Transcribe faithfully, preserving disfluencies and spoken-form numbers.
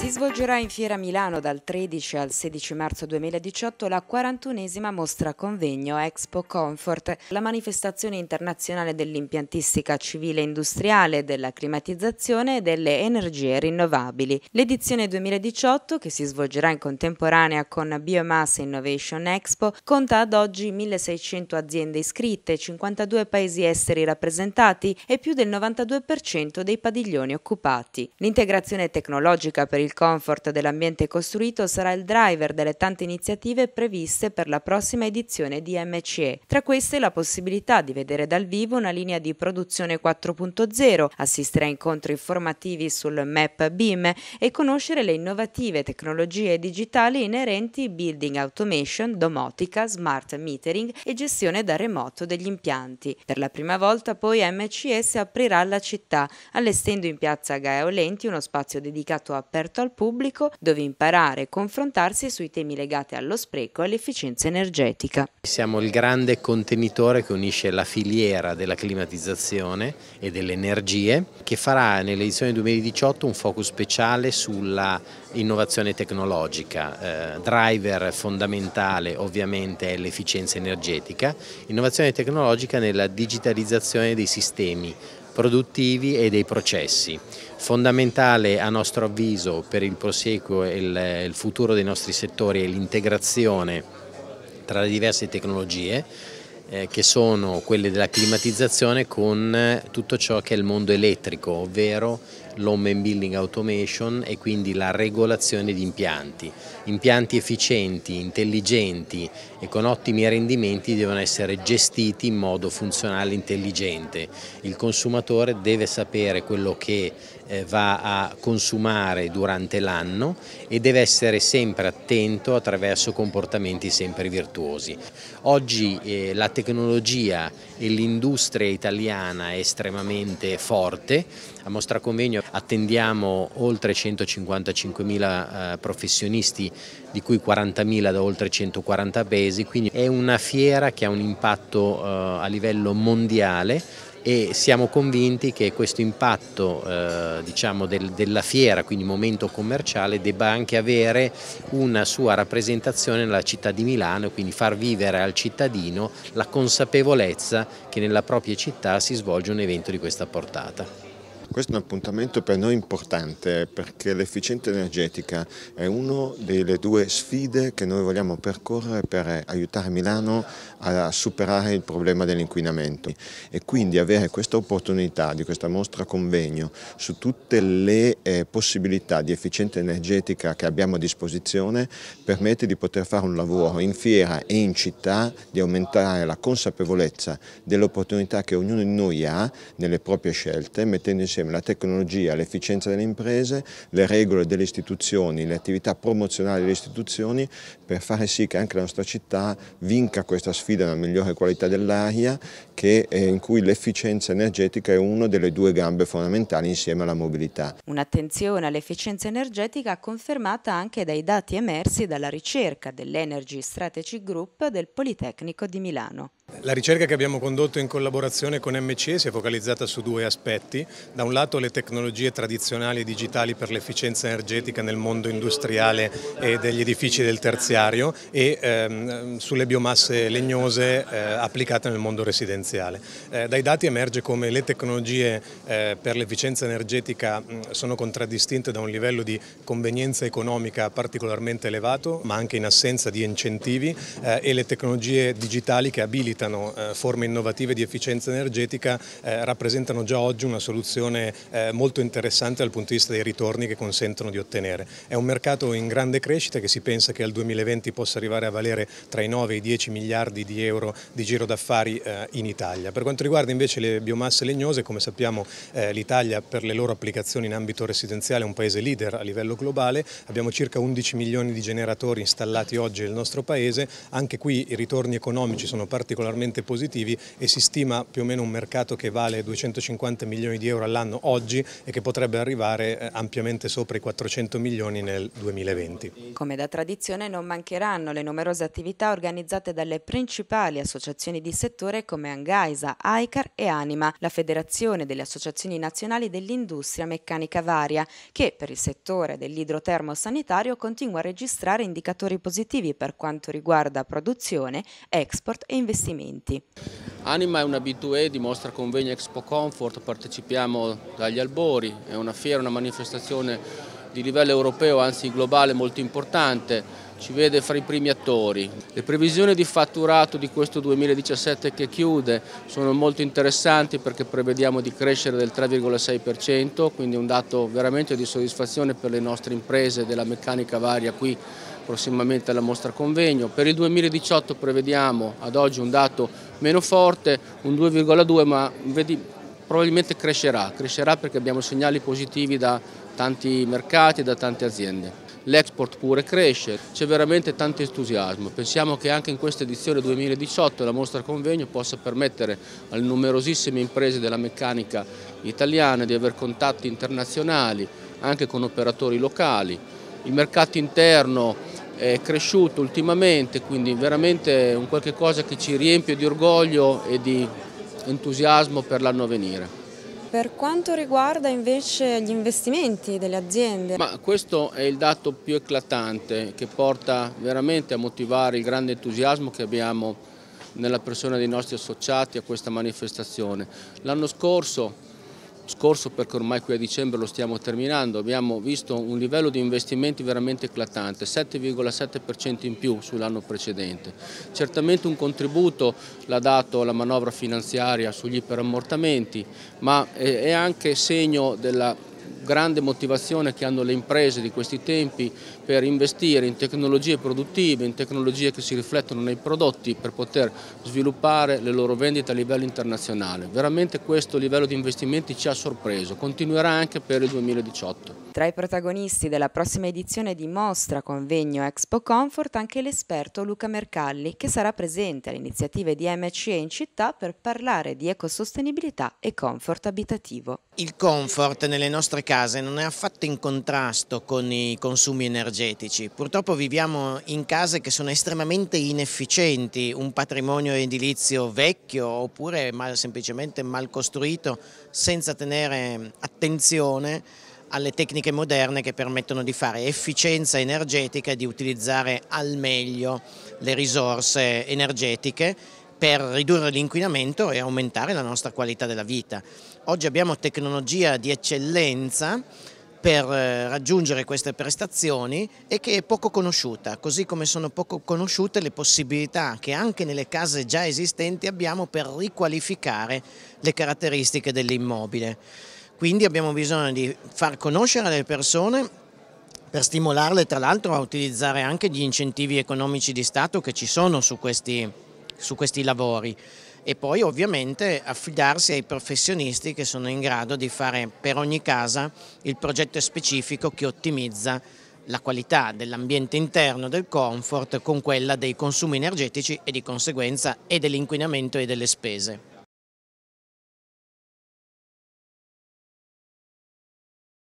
Si svolgerà in Fiera Milano dal tredici al sedici marzo duemiladiciotto la quarantunesima mostra convegno Expo Comfort, la manifestazione internazionale dell'impiantistica civile e industriale, della climatizzazione e delle energie rinnovabili. L'edizione duemiladiciotto, che si svolgerà in contemporanea con Biomass Innovation Expo, conta ad oggi milleseicento aziende iscritte, cinquantadue paesi esteri rappresentati e più del novantadue per cento dei padiglioni occupati. L'integrazione tecnologica per il Il comfort dell'ambiente costruito sarà il driver delle tante iniziative previste per la prossima edizione di M C E. Tra queste la possibilità di vedere dal vivo una linea di produzione quattro punto zero, assistere a incontri informativi sul M E P B I M e conoscere le innovative tecnologie digitali inerenti building automation, domotica, smart metering e gestione da remoto degli impianti. Per la prima volta poi M C E si aprirà alla città, allestendo in piazza Gaia Aulenti uno spazio dedicato aperto al pubblico dove imparare e confrontarsi sui temi legati allo spreco e all'efficienza energetica. Siamo il grande contenitore che unisce la filiera della climatizzazione e delle energie, che farà nell'edizione duemiladiciotto un focus speciale sulla innovazione tecnologica. Eh, driver fondamentale ovviamente è l'efficienza energetica, innovazione tecnologica nella digitalizzazione dei sistemi produttivi e dei processi. Fondamentale a nostro avviso per il proseguo e il, il futuro dei nostri settori è l'integrazione tra le diverse tecnologie eh, che sono quelle della climatizzazione con tutto ciò che è il mondo elettrico, ovvero l'home and building automation e quindi la regolazione di impianti. Impianti efficienti, intelligenti e con ottimi rendimenti devono essere gestiti in modo funzionale e intelligente. Il consumatore deve sapere quello che eh, va a consumare durante l'anno e deve essere sempre attento attraverso comportamenti sempre virtuosi. Oggi eh, la tecnologia e l'industria italiana è estremamente forte. A Mostra Convegno attendiamo oltre centocinquantacinquemila eh, professionisti, di cui quarantamila da oltre centoquaranta paesi, quindi è una fiera che ha un impatto eh, a livello mondiale e siamo convinti che questo impatto eh, diciamo del, della fiera, quindi momento commerciale, debba anche avere una sua rappresentazione nella città di Milano e quindi far vivere al cittadino la consapevolezza che nella propria città si svolge un evento di questa portata. Questo è un appuntamento per noi importante perché l'efficienza energetica è una delle due sfide che noi vogliamo percorrere per aiutare Milano a superare il problema dell'inquinamento e quindi avere questa opportunità di questa mostra convegno su tutte le eh, possibilità di efficienza energetica che abbiamo a disposizione permette di poter fare un lavoro in fiera e in città, di aumentare la consapevolezza delle opportunità che ognuno di noi ha nelle proprie scelte, mettendo insieme la tecnologia, l'efficienza delle imprese, le regole delle istituzioni, le attività promozionali delle istituzioni per fare sì che anche la nostra città vinca questa sfida della migliore qualità dell'aria in cui l'efficienza energetica è una delle due gambe fondamentali insieme alla mobilità. Un'attenzione all'efficienza energetica confermata anche dai dati emersi dalla ricerca dell'Energy Strategy Group del Politecnico di Milano. La ricerca che abbiamo condotto in collaborazione con M C E si è focalizzata su due aspetti. Da un lato le tecnologie tradizionali e digitali per l'efficienza energetica nel mondo industriale e degli edifici del terziario e ehm, sulle biomasse legnose eh, applicate nel mondo residenziale. Eh, dai dati emerge come le tecnologie eh, per l'efficienza energetica mh, sono contraddistinte da un livello di convenienza economica particolarmente elevato, ma anche in assenza di incentivi eh, e le tecnologie digitali che abilitano forme innovative di efficienza energetica eh, rappresentano già oggi una soluzione eh, molto interessante dal punto di vista dei ritorni che consentono di ottenere. È un mercato in grande crescita che si pensa che al duemilaventi possa arrivare a valere tra i nove e i dieci miliardi di euro di giro d'affari eh, in Italia. Per quanto riguarda invece le biomasse legnose, come sappiamo eh, l'Italia per le loro applicazioni in ambito residenziale è un paese leader a livello globale, abbiamo circa undici milioni di generatori installati oggi nel nostro paese, anche qui i ritorni economici sono particolarmente particolarmente positivi e si stima più o meno un mercato che vale duecentocinquanta milioni di euro all'anno oggi e che potrebbe arrivare ampiamente sopra i quattrocento milioni nel duemilaventi. Come da tradizione non mancheranno le numerose attività organizzate dalle principali associazioni di settore come Angaisa, AICAR e Anima, la Federazione delle Associazioni Nazionali dell'Industria Meccanica Varia, che per il settore dell'idrotermo sanitario continua a registrare indicatori positivi per quanto riguarda produzione, export e investimenti. Anima è un abitué di Mostra Convegno Expo Comfort, partecipiamo dagli albori, è una fiera, una manifestazione di livello europeo, anzi globale, molto importante, ci vede fra i primi attori. Le previsioni di fatturato di questo duemiladiciassette che chiude sono molto interessanti perché prevediamo di crescere del tre virgola sei per cento, quindi un dato veramente di soddisfazione per le nostre imprese della meccanica varia qui prossimamente alla Mostra Convegno. Per il duemiladiciotto prevediamo ad oggi un dato meno forte, un due virgola due, ma vedi, probabilmente crescerà, crescerà perché abbiamo segnali positivi da tanti mercati e da tante aziende. L'export pure cresce, c'è veramente tanto entusiasmo. Pensiamo che anche in questa edizione duemiladiciotto la Mostra Convegno possa permettere alle numerosissime imprese della meccanica italiana di avere contatti internazionali anche con operatori locali. Il mercato interno è cresciuto ultimamente, quindi veramente un qualche cosa che ci riempie di orgoglio e di entusiasmo per l'anno a venire. Per quanto riguarda invece gli investimenti delle aziende? Ma questo è il dato più eclatante che porta veramente a motivare il grande entusiasmo che abbiamo nella persona dei nostri associati a questa manifestazione. L'anno scorso, scorso perché ormai qui a dicembre lo stiamo terminando, abbiamo visto un livello di investimenti veramente eclatante, sette virgola sette per cento in più sull'anno precedente. Certamente un contributo l'ha dato la manovra finanziaria sugli iperammortamenti, ma è anche segno della grande motivazione che hanno le imprese di questi tempi per investire in tecnologie produttive, in tecnologie che si riflettono nei prodotti per poter sviluppare le loro vendite a livello internazionale. Veramente questo livello di investimenti ci ha sorpreso, continuerà anche per il duemiladiciotto. Tra i protagonisti della prossima edizione di Mostra Convegno Expo Comfort anche l'esperto Luca Mercalli, che sarà presente alle iniziative di M C E in città per parlare di ecosostenibilità e comfort abitativo. Il comfort nelle nostre case non è affatto in contrasto con i consumi energetici. Purtroppo viviamo in case che sono estremamente inefficienti, un patrimonio edilizio vecchio oppure mal, semplicemente mal costruito, senza tenere attenzione alle tecniche moderne che permettono di fare efficienza energetica e di utilizzare al meglio le risorse energetiche per ridurre l'inquinamento e aumentare la nostra qualità della vita. Oggi abbiamo tecnologia di eccellenza per raggiungere queste prestazioni e che è poco conosciuta, così come sono poco conosciute le possibilità che anche nelle case già esistenti abbiamo per riqualificare le caratteristiche dell'immobile. Quindi abbiamo bisogno di far conoscere alle persone per stimolarle tra l'altro a utilizzare anche gli incentivi economici di Stato che ci sono su questi, su questi lavori e poi ovviamente affidarsi ai professionisti che sono in grado di fare per ogni casa il progetto specifico che ottimizza la qualità dell'ambiente interno, del comfort, con quella dei consumi energetici e di conseguenza e dell'inquinamento e delle spese.